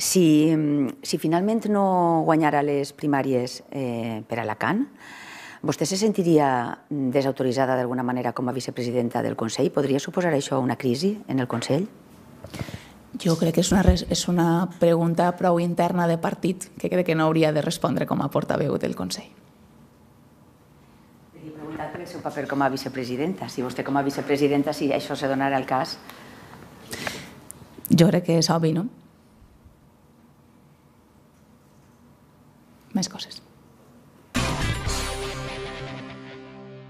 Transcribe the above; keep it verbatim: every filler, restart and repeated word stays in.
Si, si finalment no guanyara les primàries eh, per Alacant, vostè se sentiria desautoritzada d'alguna manera com a vicepresidenta del Consell? Podria suposar això una crisi en el Consell? Jo crec que és una, és una pregunta prou interna de partit que crec que no hauria de respondre com a portaveu del Consell. Li he preguntat per el seu paper com a vicepresidenta. Si vostè com a vicepresidenta, si això se donara el cas... Jo crec que és obvi, no?